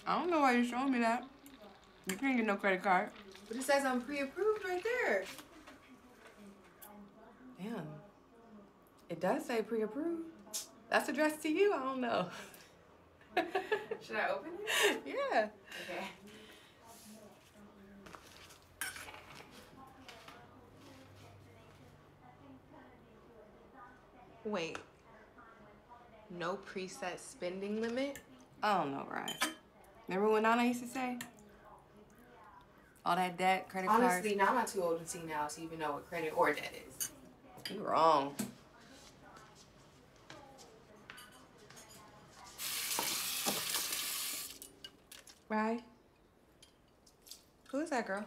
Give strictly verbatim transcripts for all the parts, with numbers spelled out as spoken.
I don't know why you're showing me that. You can't get no credit card. But it says I'm pre-approved right there. Damn. It does say pre-approved. That's addressed to you? I don't know. Should I open it? Yeah. Okay. Wait. No preset spending limit? I don't know, right? Remember what Nana used to say? All that debt, credit cards. Honestly, now I'm not too old to see now to even know what credit or debt is. You're wrong. Right? Who is that girl?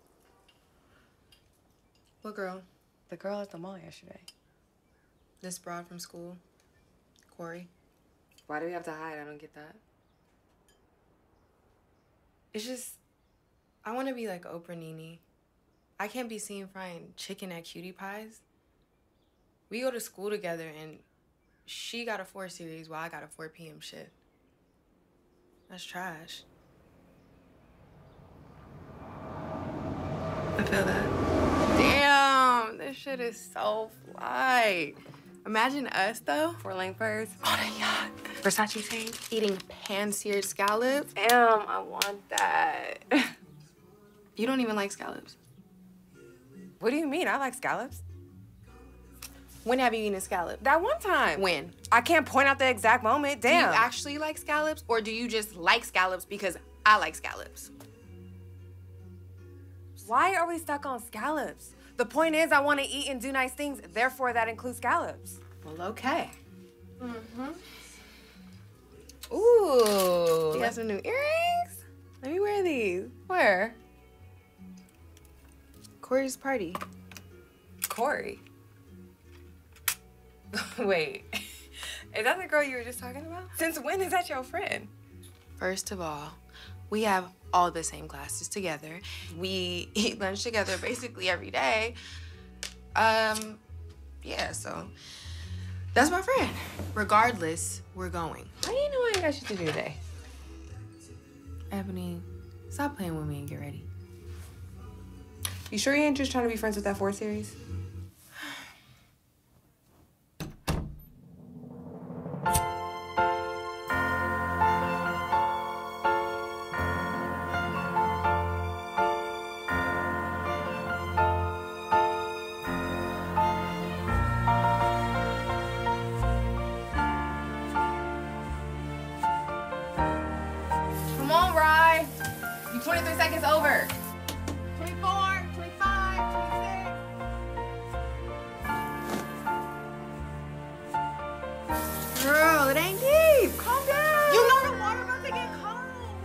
What girl? The girl at the mall yesterday. This broad from school. Corey. Why do we have to hide? I don't get that. It's just, I want to be like Oprah Nene. I can't be seen frying chicken at Cutie Pies. We go to school together and she got a four series while I got a four P M shift. That's trash. I feel that. Damn, this shit is so fly. Imagine us, though. Four-lane furs. On a yacht. Versace tank. Eating pan-seared scallops. Damn, I want that. You don't even like scallops. What do you mean? I like scallops. When have you eaten a scallop? That one time. When? I can't point out the exact moment. Damn. Do you actually like scallops, or do you just like scallops because I like scallops? Why are we stuck on scallops? The point is I want to eat and do nice things, therefore that includes scallops. Well, okay. Mm-hmm. Ooh. You got some new earrings? Let me wear these. Where? Corey's party. Corey? Wait, is that the girl you were just talking about? Since when is that your friend? First of all, we have all the same classes together. We eat lunch together basically every day. Um, yeah, so that's my friend. Regardless, we're going. How do you know I ain't got shit to do today? Ebony, stop playing with me and get ready. You sure you ain't just trying to be friends with that four series? twenty-three seconds over. twenty-four, twenty-five, twenty-six. Girl, it ain't deep. Calm down. You know the water about to get cold.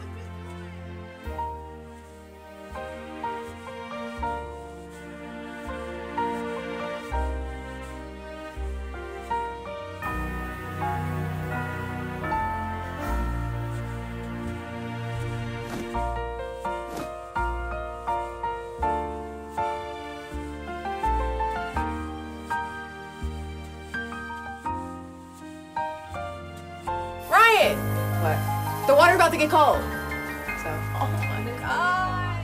What? The water about to get cold. So. Oh my God.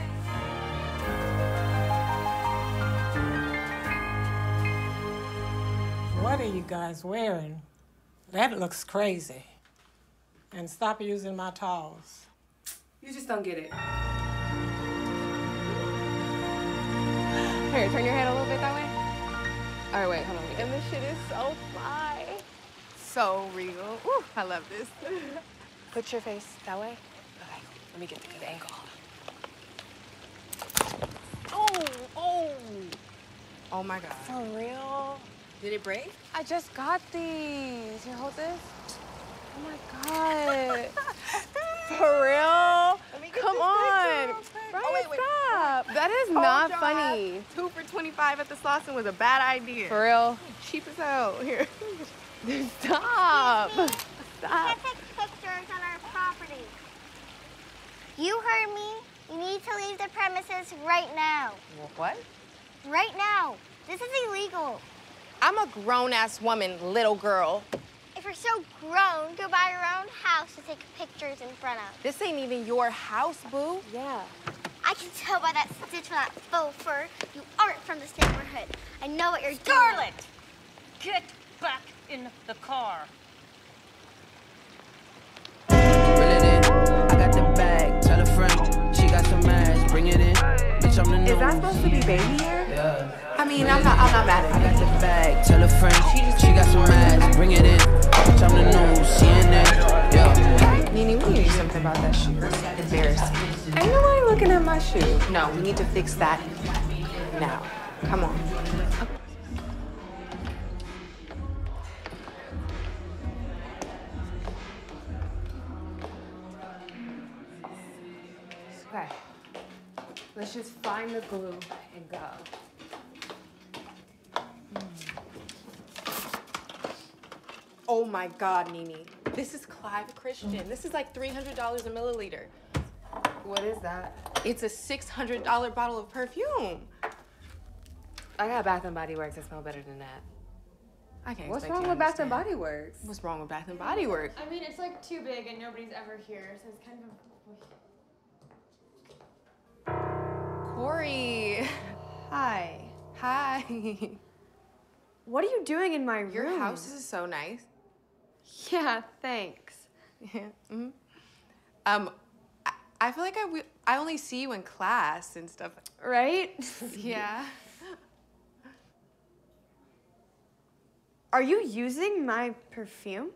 What are you guys wearing? That looks crazy. And stop using my towels. You just don't get it. Here, turn your head a little bit that way. All right, wait, hold on. And this shit is so fly. So real. Ooh, I love this. Put your face that way. Okay, let me get the good angle. Oh, oh. Oh my God. For real? Did it break? I just got these. Here, hold this. Oh my God. For real? Come on. Right, oh, wait, wait. Stop. That is Hold not your funny. ass. Two for twenty-five at the Slauson was a bad idea. For real? Cheap as hell. Here. Stop. We Stop. can't take pictures on our property. You heard me. You need to leave the premises right now. What? Right now. This is illegal. I'm a grown-ass woman, little girl. If you're You're so grown to buy your own house to take pictures in front of. This ain't even your house, boo. Yeah. I can tell by that stitch on that faux fur you aren't from this neighborhood. I know what you're Scarlet! doing. Get back in the car. I got the bag, tell a friend. She got some ass, bring it in. Bitch, I'm the news. Is that supposed to be baby hair? Yeah. I mean, I'm not, I'm not mad at I it. got the bag, tell a friend. She, just she got some ass, bring it in. Bitch, I'm the news, C N A. Yeah. Nene, we need to do something about that shoe. That's embarrassing. Ain't nobody looking at my shoe. No, we need to fix that now. Come on. Okay. Let's just find the glue and go. Oh my God, Nene. This is Clive Christian. This is like three hundred dollars a milliliter. What is that? It's a six hundred dollar bottle of perfume. I got Bath and Body Works that smell better than that. I can't What's expect wrong you to with Bath and understand. Body Works? What's wrong with Bath and Body Works? I mean, it's like too big and nobody's ever here, so it's kind of. Corey. Hi. Hi. What are you doing in my room? Your house is so nice. Yeah, thanks. Yeah. Mm-hmm. Um, I, I feel like I, we, I only see you in class and stuff. Right? Yeah. Are you using my perfume?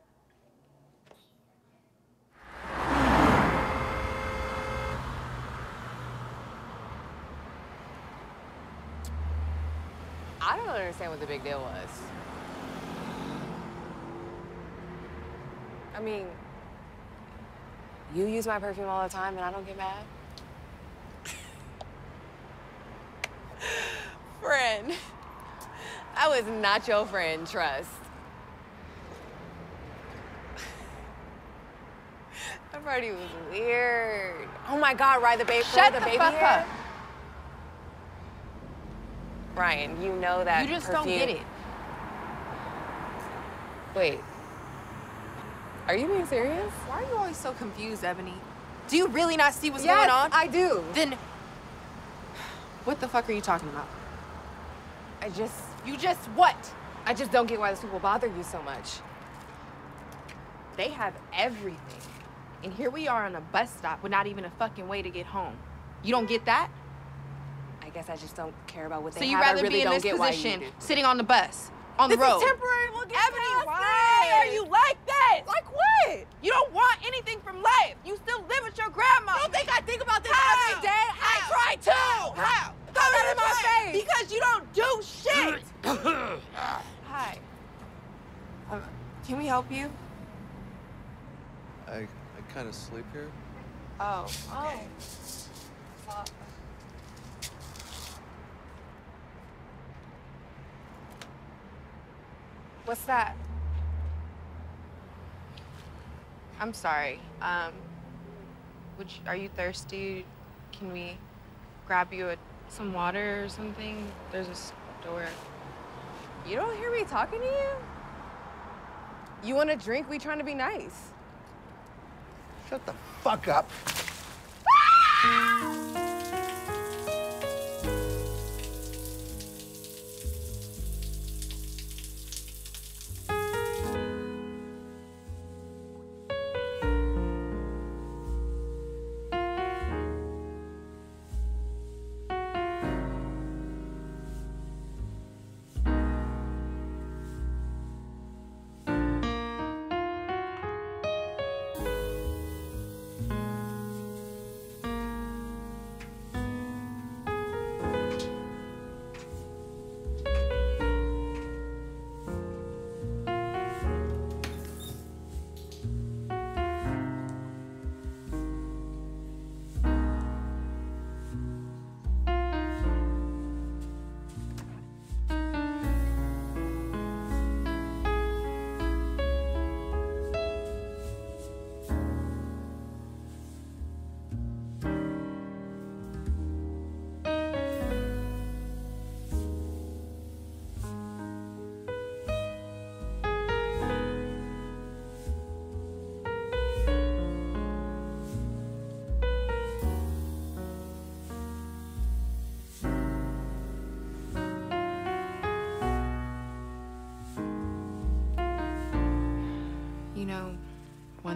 I don't understand what the big deal was. I mean, you use my perfume all the time and I don't get mad? Friend. I was not your friend, trust. That party was weird. Oh my God, Ryan, the baby. Shut the, the baby fuck hair? up. Ryan, you know that You just perfume. don't get it. Wait. Are you being serious? Why are you always so confused, Ebony? Do you really not see what's Yes, going on? I do. Then, what the fuck are you talking about? I just, You just what? I just don't get why those people bother you so much. They have everything. And here we are on a bus stop with not even a fucking way to get home. You don't get that? I guess I just don't care about what they So have. you'd rather I really be in don't this get why position, you do. sitting on the bus, on This the road. is temporary. We'll get Ebony, past why it. are you like this? Like what? You don't want anything from life. You still live with your grandma. I don't think I think about this How? every day. How? I try to. How? Throw that in my face. Because you don't do shit. Hi. Uh, can we help you? I, I kind of sleep here. Oh. Oh. What's that? I'm sorry. Um, would you, are you thirsty? Can we grab you a, some water or something? There's a store. You don't hear me talking to you? You want a drink? We trying to be nice. Shut the fuck up.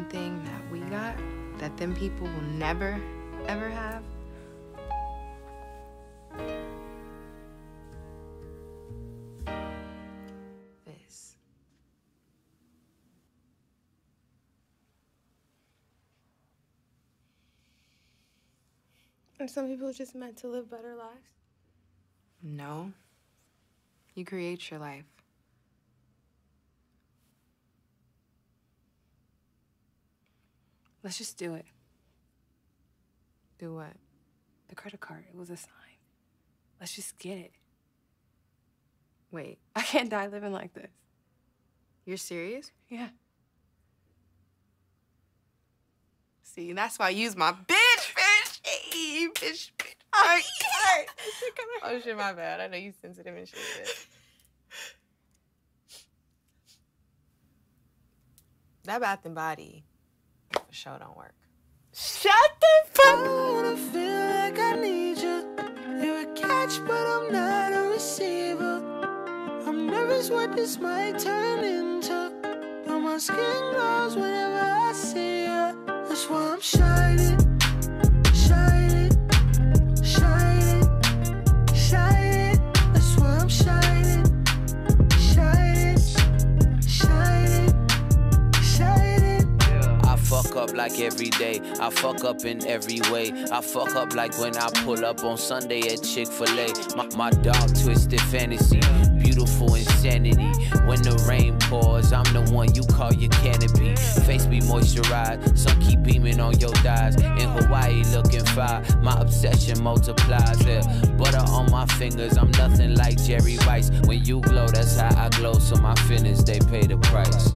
one thing that we got that them people will never, ever have? This. And some people are just meant to live better lives. No. You create your life. Let's just do it. Do what? The credit card, it was a sign. Let's just get it. Wait, I can't die living like this. you're serious? Yeah. See, that's why I use my bitch, bitch, hey, bitch, bitch. Oh, shit. Oh, shit, my bad. I know you sensitive and shit. Bitch. That Bath and Body for sure don't work. Shut the fuck up! I wanna feel like I need you. You're a catch, but I'm not a receiver. I'm nervous what this might turn into. But my skin glows whenever I see you. That's why I'm shining, shining, shining, shining. That's why I'm shining, shining, shining, shining. I fuck up like every day. I fuck up in every way. I fuck up like when I pull up on Sunday at Chick-fil-A. My, my dark twisted fantasy, beautiful insanity. When the rain pours, I'm the one you call your canopy. Face be moisturized, sun keep beaming on your thighs. In Hawaii looking fire, my obsession multiplies. Yeah. Butter on my fingers, I'm nothing like Jerry Rice. When you glow, that's how I glow. So my feelings, they pay the price.